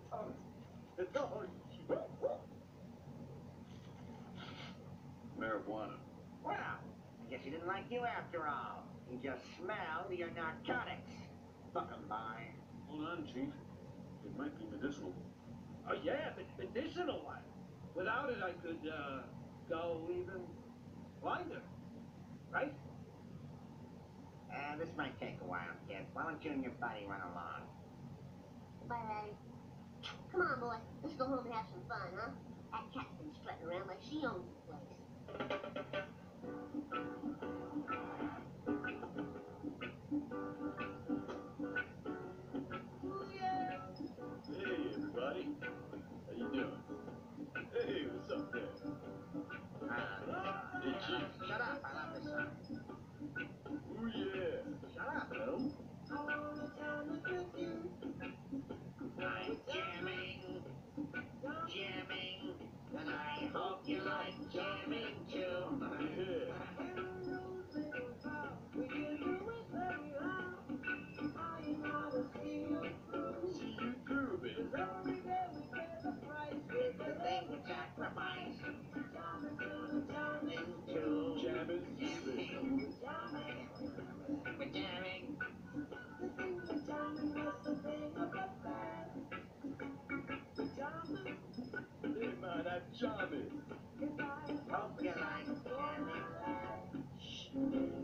Marijuana. Well, I guess he didn't like you after all. He just smelled your narcotics. Fuck him, boy. Hold on, Chief. It might be medicinal. Oh, yeah, medicinal one. Without it, I could, go even blinder. Right? This might take a while, kid. Why don't you and your buddy run along? Bye, Daddy. Come on, boy. Let's go home and have some fun, huh? That cat's been strutting around like she owns the place. Hey, everybody. How you doing? Hey, what's up there? Hey, Chief. Shut up. I love this song. Ooh, yeah. Shut up. Well, I'm jamming, jamming, and I hope you like jamming too. yeah. See you grooving. The thing to sacrifice into Jamming. jamming. We're jamming. Hey, man, I'm jamming. Hope you like jamming.